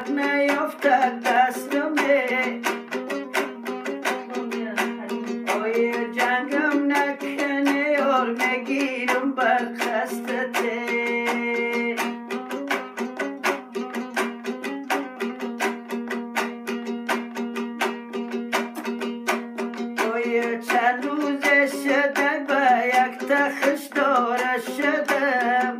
در نیفتد دستمه آی جنگم نکنه یار میگیرم بر خستته آی چند روزه شده به یک تخش داره شدم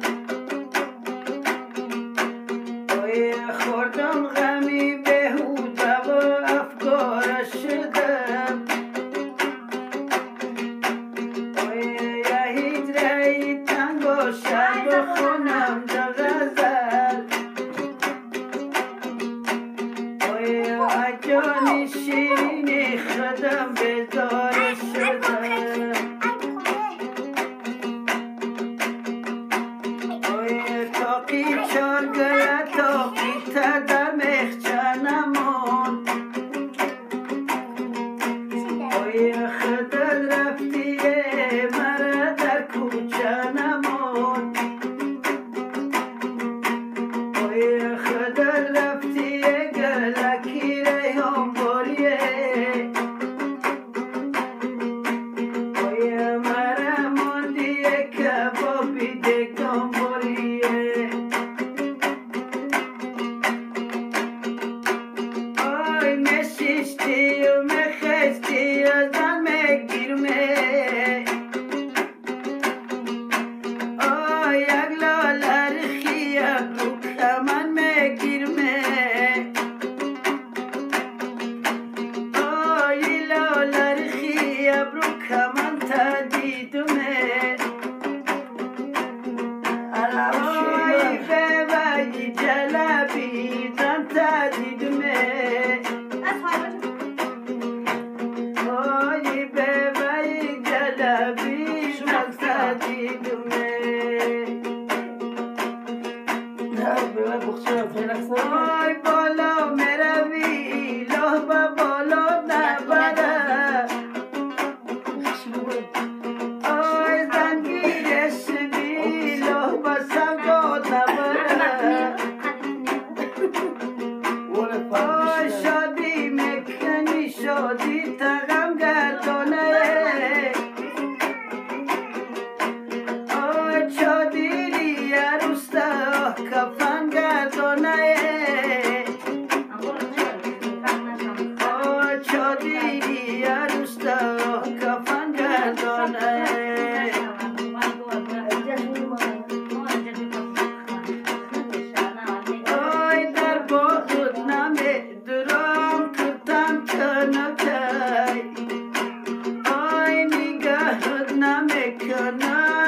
آی خوردم غمی بهوده و افگار شدم آی یه هیدره تنگ و شب بخونم در غزل آی جانی شیرینی خودم بیزار شدم آی تاقی چارگه تاقی تدم اخچانمون آی خدل رفتی مرا در کوچانمون آی خدل رفتی گلکی ریحان بولیه آی مرا موندی کبابی دگان بولیه آی مشیشتی و مخستی و زن مگیرمه آی یک لالر خیاب رو کمن مگیرمه آی لالر خیاب رو کمن تدیدمه آی ببایی جلبی زن تدیدمه آی ببایی جلبی زن تدیدمه آی بالا مروی لاه با بالا نبره آی زنگیر شدی لاه با سنگات نبره آی شادی مکنی شادی تغم گردانه آی چادری عروستا کفن گردانه آی چادری عروستا کفن گردانه آی در باغت نمی درام کتم کنکی آی نگهت نمی کنم